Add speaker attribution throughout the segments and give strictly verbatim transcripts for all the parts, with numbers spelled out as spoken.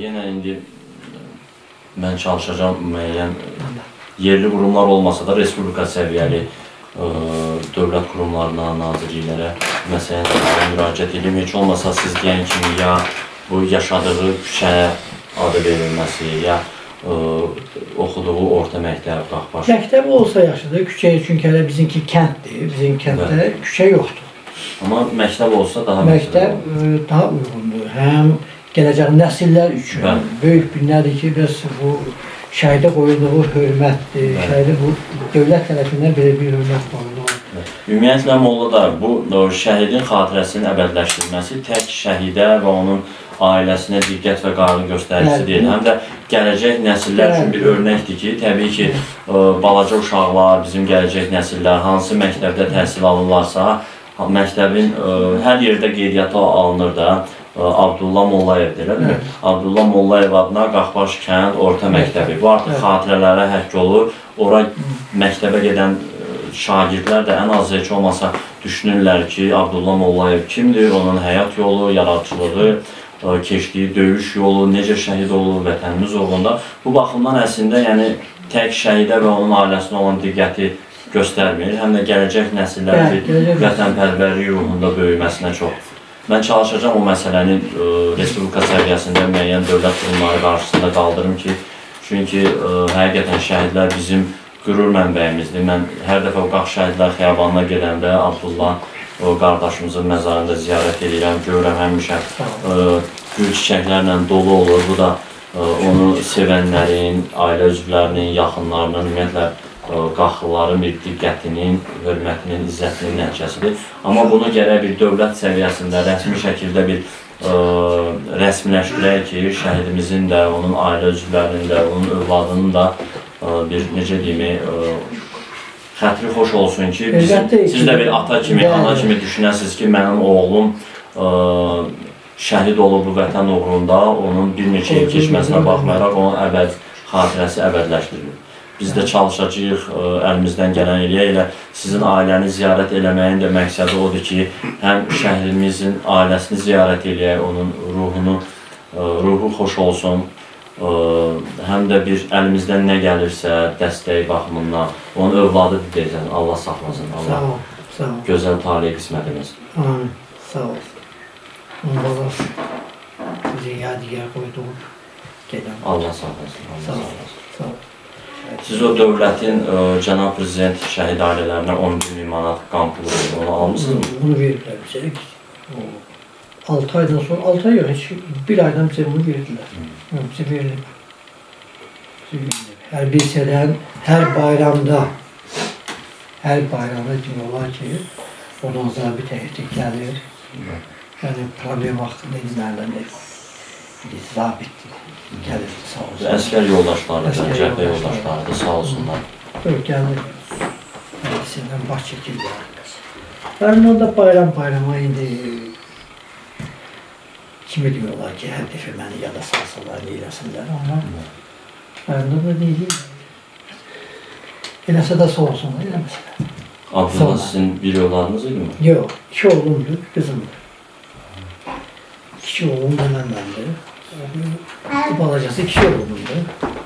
Speaker 1: yenə indi mən çalışacağım müəyyən yerli qurumlar olmasa da Respublika səviyyəli dövlət qurumlarına, nazirliklərə məsələn müraciət edeyim. Heç olmasa siz deyən kimi ya bu yaşadığı küçəyə adı verilməsi, ya oxuduğu orta məktəb, Qaxbaş.
Speaker 2: Məktəb olsa yaşadığı küçəyə, çünki hələ bizimki kənddir, bizim kənddə küçə yoxdur.
Speaker 1: Amma məktəb olsa daha
Speaker 2: məktəb daha uyğundur. Həm gələcək nəsillər üçün böyük bir nədir ki, bəs bu şəhidə qoyulduğu hörmətdir, şəhidə bu dövlət tərəfindən belə bir hörmət qoyulur.
Speaker 1: Ümumiyyətlə Mollada bu şəhidin xatirəsinin əbədləşdirilməsi tək şəhidə və onun ailəsinə diqqət və qayğı göstəricisi deyil. Həm də gələcək nəsillər üçün bir örnəkdir ki, təbii ki, balaca uşaqlar, bizim gələcək nəsillər hansı məktəbdə təhsil alırlarsa, məktəbin hər yerdə qeydiyyata alınır da, Abdullah Mollayevdir, elədir mi? Abdullah Mollayev adına Qaxbaş kənd orta məktəbi. Bu artıq xatirələrə həkk olur. Ora məktəbə gedən şagirdlər də ən az heç olmasa düşünürlər ki, Abdullah Mollayev kimdir, onun həyat yolu, yaradıcılığı, keçdiyi döyüş yolu, necə şəhid olur vətənimiz uğrunda. Bu baxımdan əslində yəni tək şəhidə və onun ailəsinə olan diqqəti göstərmir, həm də gələcək nəsillərin vətənpərvərlik ruhunda böyüməsinə çox. Mən çalışacağım o məsələni Respublika səviyyəsində müəyyən dövlət qurumları qarşısında qaldırım ki, çünki həqiqətən şəhidlər bizim qürur mənbəyimizdir. Mən hər dəfə o Qax şəhidlər xiyabanına gedəndə Abdullah qardaşımızın məzarında ziyarət edirəm, görürəm həmişə gül çiçəklərlə dolu olur. Bu da onu sevənlərin, ailə üzvlərinin, yaxınlarının, ümumiyyətlə Qaxlıların bir diqqətinin, hörmətinin, izzətinin nəticəsidir. Amma bunu gərək bir dövlət səviyyəsində rəsmi şəkildə bir rəsmiləşdirək ki, şəhidimizin də, onun ailə üzvlərinin də, onun övladının da bir, necə deyim, xətri xoş olsun ki, siz də bir ata kimi, ana kimi düşünəsiniz ki, mənim oğlum şəhid olub bu vətən uğrunda, onun bir neçə il keçməsinə baxmayaraq, onun əbəd xatirəsi əbədləşdirilir. Biz də çalışacağıq, əlimizdən gələn eləyək ilə sizin ailəni ziyarət eləməyin də məqsədi odur ki, həm şəhidimizin ailəsini ziyarət eləyək, onun ruhunu, ruhu xoş olsun, həm də bir əlimizdən nə gəlirsə, dəstək baxımından, onun övladı deyəcək, Allah saxlasın, Allah gözəl taliyə qismət eləsin.
Speaker 2: Amin, sağ ol. Onun babası bizi yadigar qoyduğu gedən.
Speaker 1: Allah saxlasın, Allah saxlasın.
Speaker 2: Sağ ol.
Speaker 1: Siz o dövlətin cənab prezident şəhid ailələrinə on bir min manat qan pulu verir, onu almışsınız mı?
Speaker 2: Bunu verirlər bizə. altı aydan sonra, altı ay yox, heç bir aydan bizə bunu verirlər. Bizə verilir. Hər bir sənən, hər bayramda, hər bayramda demək olar ki, ondan zabit həyətə gəlir. Yəni, problem vaxtında izlərlər. Zabitdir. Gəlir, sağ olsun.
Speaker 1: Əskər yoldaşları da, cəhbə yoldaşları da, sağ olsunlar.
Speaker 2: Yox, gəlir. Hədisindən baş çəkirlər. Ondan da bayram-bayrama indi kimi deyiyorlar ki, hər dəfə məni yada salsalar, eyləsinlər, amma bayramda da deyilir. Eləsə də sağ olsunlar, eləməsələr.
Speaker 1: Abdullah sizin bir yollarınız idi mi?
Speaker 2: Yox, iki oğlumdur, qızımdır. İki oğlum da mənləndir. Bu balacası iki oğlumdur.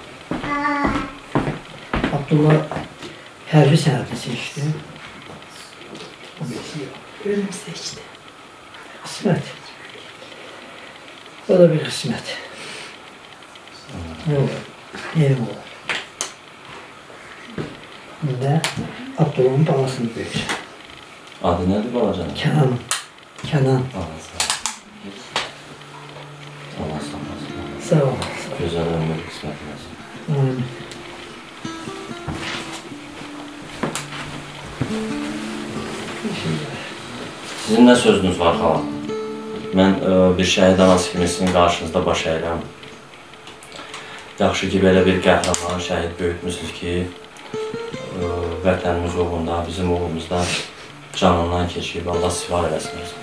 Speaker 2: Abdullah hərbi sənəti seçdi. O birisi yox.
Speaker 3: Ölüm seçdi.
Speaker 2: Qismət. O da bir qismət. Ne olur? Yerim olur. Və Abdullah'ın balasını böyür.
Speaker 1: Adı nədir balacanın?
Speaker 2: Kənan. Kənan.
Speaker 1: Allah sağlasın.
Speaker 2: Sağ ol.
Speaker 1: Gözəl ömür qismət eləsin.
Speaker 2: Amin.
Speaker 1: Sizin nə sözünüz var xala? Mən bir şəhid anası kimi sizin qarşınızda baş əyirəm. Yaxşı ki, belə bir qəhrəman şəhid böyütmüsünüz ki, vətənimiz uğrunda, bizim uğrumuzda canından keçib, Allah sivar eləsin.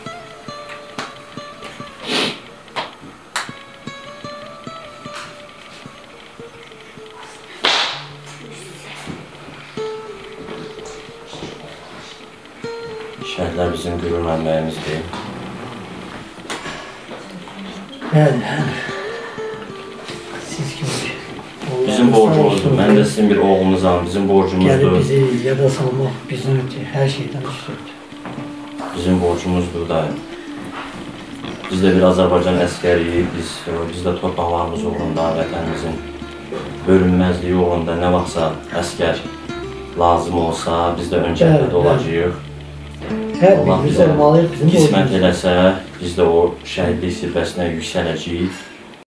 Speaker 1: Şəhidlər bizim qürur mənbəyimizdir.
Speaker 2: Bəli, bəli.
Speaker 1: Bizim borcumuzdur. Mən də sizin bir oğlunuzam. Bizim
Speaker 2: Gəlib
Speaker 1: borcumuzdur.
Speaker 2: bizi yada salmaq bizim hər şeydən üstündür.
Speaker 1: Bizim borcumuzdur da. Biz də bir Azərbaycan əskəriyik. Biz, biz də torpaqlarımız uğrunda, vətənimizin bölünməzliyi uğrunda nə vaxtsa əskər lazım olsa, biz də ön cəbhədə olacağıq.
Speaker 2: Hər
Speaker 1: Allah
Speaker 2: birimiz
Speaker 1: bizə
Speaker 2: olmalıyıq bizim
Speaker 1: qismət
Speaker 2: borcumuz.
Speaker 1: eləsə, biz də o şəhidlik zirvəsinə yüksələcəyik.